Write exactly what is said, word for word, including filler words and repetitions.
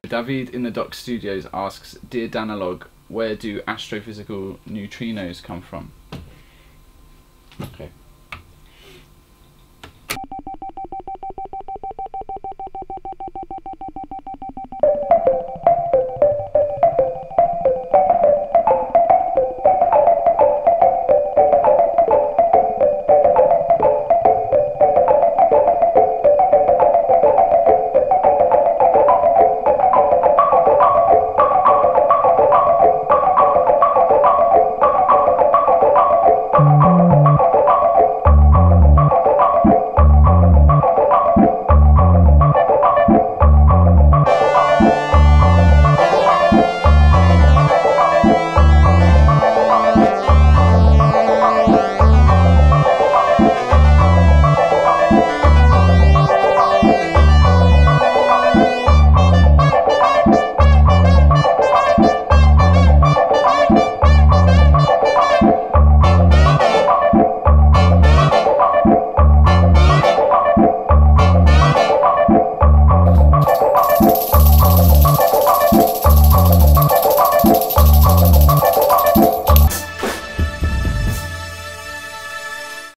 David in the Doc Studios asks, Dear Danalog, where do astrophysical neutrinos come from? Okay.